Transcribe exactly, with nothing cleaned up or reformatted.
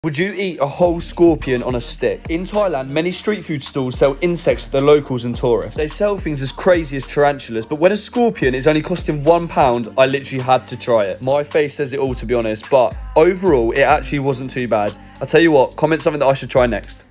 Would you eat a whole scorpion on a stick? In Thailand, many street food stalls sell insects to the locals and tourists. They sell things as crazy as tarantulas, but when a scorpion is only costing one pound, I literally had to try it. My face says it all, to be honest, but overall, it actually wasn't too bad. I'll tell you what, comment something that I should try next.